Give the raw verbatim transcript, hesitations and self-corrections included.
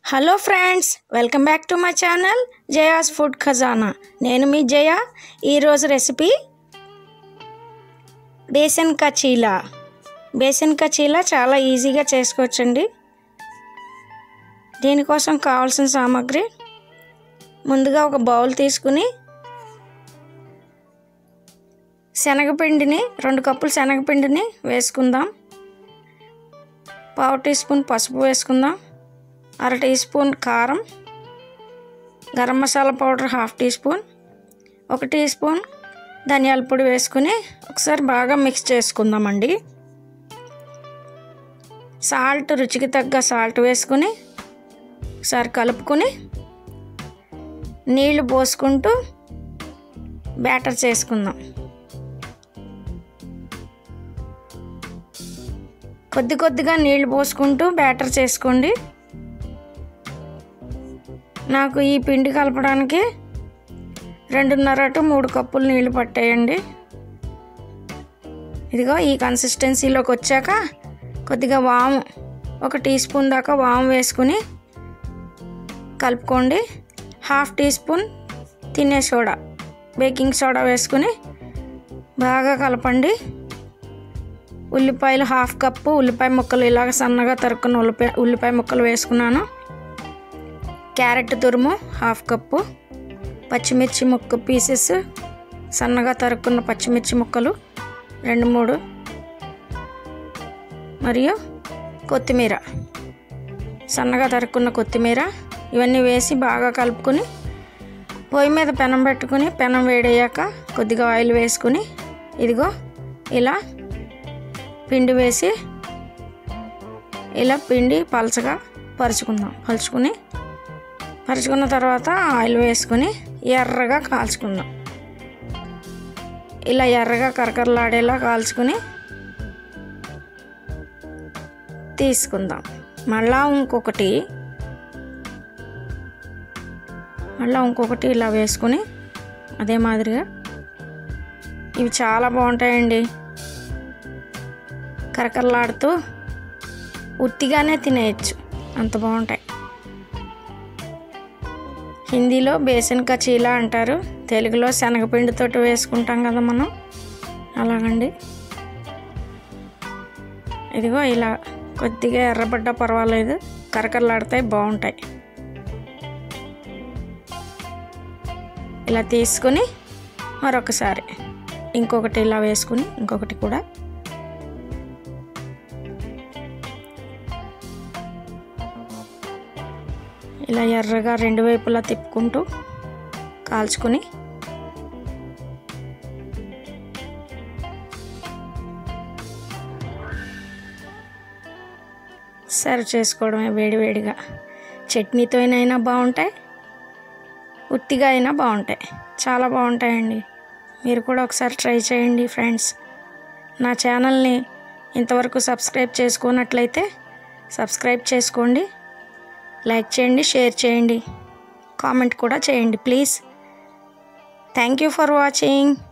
Hello friends, welcome back to my channel Jaya's food Khazana. నేను మీ జయ. ఈరోజు recipe besan కా చీలా. బేసన్ కా చీలా చాలా ఈజీగా చేసుకోవచ్చండి. దీనికోసం కావాల్సిన సామాగ్రి, ముందుగా ఒక బౌల్ తీసుకుని శనగపిండిని రెండు కప్పులు శనగపిండిని వేసుకుందాం. పావు టీ స్పూన్ పసుపు వేసుకుందాం. అర టీ స్పూన్ కారం, garam masala powder half teaspoon, ఒక టీ స్పూన్ ధనియాల పొడి వేసుకుని ఒకసారి బాగా మిక్స్ చేసుకుందామండి. సాల్ట్ రుచికి తగ్గ సాల్ట్ వేసుకుని ఒకసారి కలుపుకొని నీళ్లు పోసుకుంటూ బ్యాటర్ చేసుకుందాం. కొద్ది కొద్దిగా నీళ్లు పోసుకుంటూ బ్యాటర్ చేసుకోండి. నాకు ఈ పిండి కలపడానికి రెండున్నర టు మూడు కప్పులు నీళ్లు పట్టాయండి. ఇదిగో ఈ కన్సిస్టెన్సీలోకి వచ్చాక కొద్దిగా వాము, ఒక టీ స్పూన్ దాకా వాము వేసుకుని కలుపుకోండి. హాఫ్ టీ స్పూన్ తినే సోడా, బేకింగ్ సోడా వేసుకుని బాగా కలపండి. ఉల్లిపాయలు హాఫ్ కప్పు ఉల్లిపాయ ముక్కలు ఇలాగ సన్నగా తరుక్కున్న ఉల్లిపాయ ఉల్లిపాయ ముక్కలు వేసుకున్నాను. క్యారెట్ తురుము హాఫ్ కప్పు, పచ్చిమిర్చి ముక్క పీసెస్ సన్నగా తరుక్కున్న పచ్చిమిర్చి ముక్కలు రెండు మూడు, మరియు కొత్తిమీర సన్నగా తరుక్కున్న కొత్తిమీర, ఇవన్నీ వేసి బాగా కలుపుకొని పొయ్యి మీద పెనం పెట్టుకుని పెనం వేడయ్యాక కొద్దిగా ఆయిల్ వేసుకుని ఇదిగో ఇలా పిండి వేసి ఇలా పిండి పలచగా పరుచుకుందాం. పరుచుకుని పరుచుకున్న తర్వాత ఆయిల్ వేసుకుని ఎర్రగా కాల్చుకుందాం. ఇలా ఎర్రగా కరకరలాడేలా కాల్చుకుని తీసుకుందాం. మళ్ళా ఇంకొకటి మళ్ళీ ఇంకొకటి ఇలా వేసుకుని అదే మాదిరిగా ఇవి చాలా బాగుంటాయండి. కరకరలాడుతూ ఉత్తిగానే తినేయచ్చు, అంత బాగుంటాయి. హిందీలో బేసన్ కా చీలా అంటారు, తెలుగులో శనగపిండితో వేసుకుంటాం కదా మనం, అలాగండి. ఇదిగో ఇలా కొద్దిగా ఎర్రబడ్డా పర్వాలేదు, కరకరలాడతాయి, బాగుంటాయి. ఇలా తీసుకుని మరొకసారి ఇంకొకటి ఇలా వేసుకుని ఇంకొకటి కూడా ఇలా ఎర్రగా రెండు వైపులా తిప్పుకుంటూ కాల్చుకొని సర్వ్ చేసుకోవడమే వేడివేడిగా. చట్నీతో అయినా బాగుంటాయి, ఉత్తిగా అయినా బాగుంటాయి, చాలా బాగుంటాయండి. మీరు కూడా ఒకసారి ట్రై చేయండి ఫ్రెండ్స్. నా ఛానల్ని ఇంతవరకు సబ్స్క్రైబ్ చేసుకున్నట్లయితే సబ్స్క్రైబ్ చేసుకోండి, లైక్ చేయండి, షేర్ చేయండి, కామెంట్ కూడా చేయండి please. Thank you for watching.